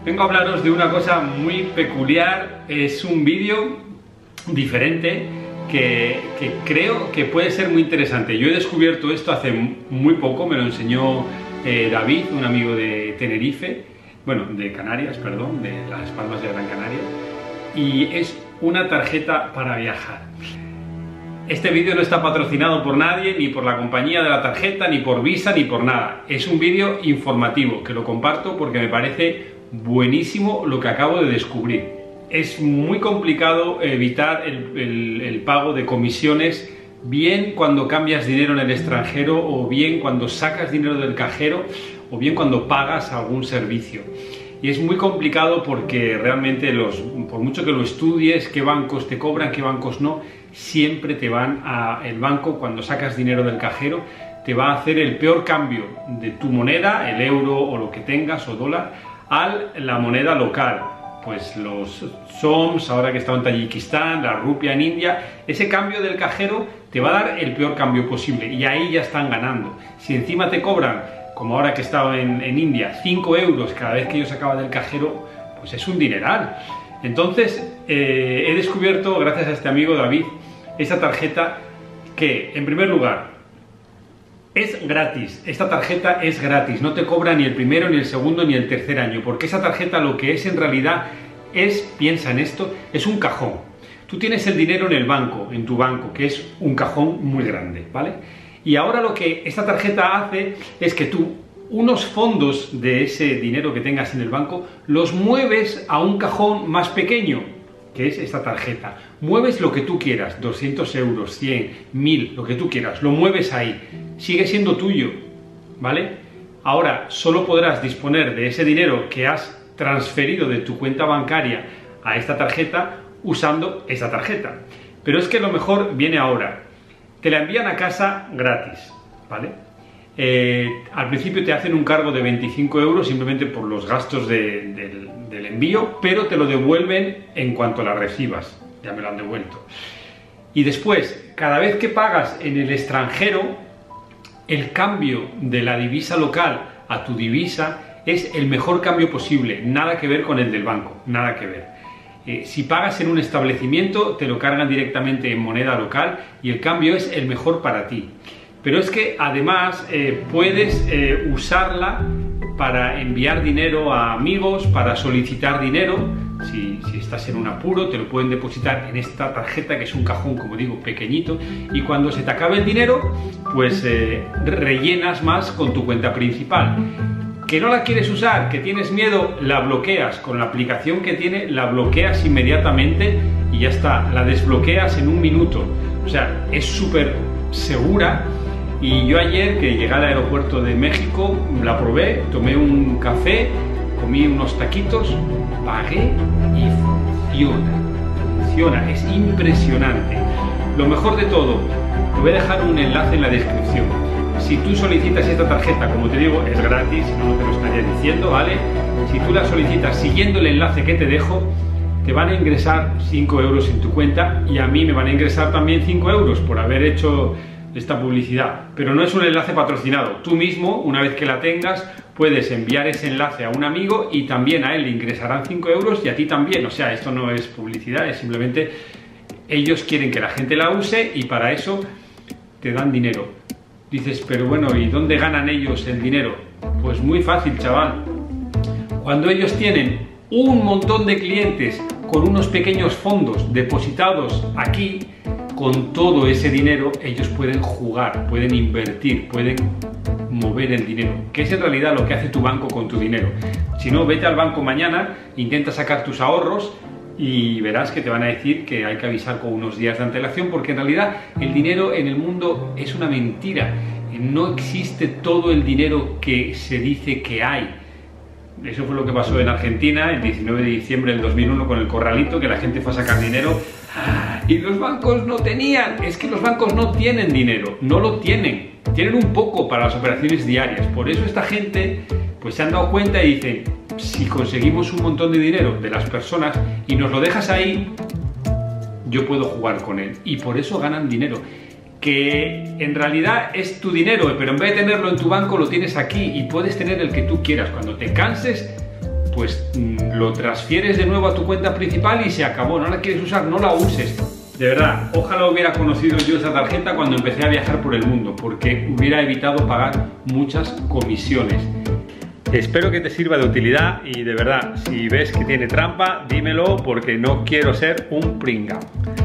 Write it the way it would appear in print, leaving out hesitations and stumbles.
Vengo a hablaros de una cosa muy peculiar. Es un vídeo diferente que creo que puede ser muy interesante. Yo he descubierto esto hace muy poco, me lo enseñó David, un amigo de Tenerife, bueno, de Canarias, perdón, de las Palmas de Gran Canaria, y es una tarjeta para viajar. Este vídeo no está patrocinado por nadie, ni por la compañía de la tarjeta, ni por Visa, ni por nada. Es un vídeo informativo que lo comparto porque me parece buenísimo lo que acabo de descubrir. Es muy complicado evitar el pago de comisiones, bien cuando cambias dinero en el extranjero, o bien cuando sacas dinero del cajero, o bien cuando pagas algún servicio. Y es muy complicado porque realmente por mucho que lo estudies, qué bancos te cobran, qué bancos no, siempre te van el banco, cuando sacas dinero del cajero, te va a hacer el peor cambio de tu moneda, el euro o lo que tengas, o dólar, a la moneda local. Pues los soms, ahora que está en Tayikistán, la rupia en India, ese cambio del cajero te va a dar el peor cambio posible, y ahí ya están ganando. Si encima te cobran, como ahora que he estado en India, 5 euros cada vez que yo sacaba del cajero, pues es un dineral. Entonces he descubierto, gracias a este amigo David, esa tarjeta que, en primer lugar, es gratis. Esta tarjeta es gratis, no te cobra ni el primero, ni el segundo, ni el tercer año, porque esa tarjeta lo que es en realidad es, piensa en esto, es un cajón. Tú tienes el dinero en el banco, en tu banco, que es un cajón muy grande, ¿vale? Y ahora lo que esta tarjeta hace es que tú unos fondos de ese dinero que tengas en el banco los mueves a un cajón más pequeño, que es esta tarjeta. Mueves lo que tú quieras, 200 euros, 100, 1000, lo que tú quieras, lo mueves ahí. Sigue siendo tuyo, ¿vale? Ahora solo podrás disponer de ese dinero que has transferido de tu cuenta bancaria a esta tarjeta usando esta tarjeta. Pero es que lo mejor viene ahora. Te la envían a casa gratis, ¿vale? Al principio te hacen un cargo de 25 euros simplemente por los gastos del envío, pero te lo devuelven en cuanto la recibas. Ya me lo han devuelto. Y después, cada vez que pagas en el extranjero, el cambio de la divisa local a tu divisa es el mejor cambio posible. Nada que ver con el del banco, nada que ver. Si pagas en un establecimiento, te lo cargan directamente en moneda local y el cambio es el mejor para ti. Pero es que además puedes usarla para enviar dinero a amigos, para solicitar dinero. Si estás en un apuro, te lo pueden depositar en esta tarjeta, que es un cajón, como digo, pequeñito, y cuando se te acabe el dinero, pues rellenas más con tu cuenta principal. ¿Que no la quieres usar? ¿Que tienes miedo? La bloqueas. Con la aplicación que tiene, la bloqueas inmediatamente y ya está. La desbloqueas en un minuto. O sea, es súper segura. Y yo ayer, que llegué al aeropuerto de México, la probé, tomé un café, comí unos taquitos, pagué y funciona. Es impresionante. Lo mejor de todo, te voy a dejar un enlace en la descripción. Si tú solicitas esta tarjeta, como te digo, es gratis, no te lo estaría diciendo, ¿vale? Si tú la solicitas siguiendo el enlace que te dejo, te van a ingresar 5 euros en tu cuenta, y a mí me van a ingresar también 5 euros por haber hecho esta publicidad. Pero no es un enlace patrocinado. Tú mismo, una vez que la tengas, puedes enviar ese enlace a un amigo y también a él le ingresarán 5 euros y a ti también. O sea, esto no es publicidad, es simplemente ellos quieren que la gente la use y para eso te dan dinero. Dices, pero bueno, ¿y dónde ganan ellos el dinero? Pues muy fácil, chaval. Cuando ellos tienen un montón de clientes con unos pequeños fondos depositados aquí, con todo ese dinero ellos pueden jugar, pueden invertir, pueden mover el dinero, que es en realidad lo que hace tu banco con tu dinero. Si no, vete al banco mañana, intenta sacar tus ahorros y verás que te van a decir que hay que avisar con unos días de antelación, porque en realidad el dinero en el mundo es una mentira. No existe todo el dinero que se dice que hay. Eso fue lo que pasó en Argentina el 19 de diciembre del 2001 con el corralito, que la gente fue a sacar dinero y los bancos no tenían. Es que los bancos no tienen dinero, no lo tienen. Tienen un poco para las operaciones diarias. Por eso esta gente pues se han dado cuenta y dicen, si conseguimos un montón de dinero de las personas y nos lo dejas ahí, yo puedo jugar con él. Y por eso ganan dinero. Que en realidad es tu dinero, pero en vez de tenerlo en tu banco lo tienes aquí y puedes tener el que tú quieras. Cuando te canses, pues lo transfieres de nuevo a tu cuenta principal y se acabó. No la quieres usar, no la uses. De verdad, ojalá hubiera conocido yo esa tarjeta cuando empecé a viajar por el mundo, porque hubiera evitado pagar muchas comisiones. Espero que te sirva de utilidad y de verdad, si ves que tiene trampa, dímelo porque no quiero ser un pringao.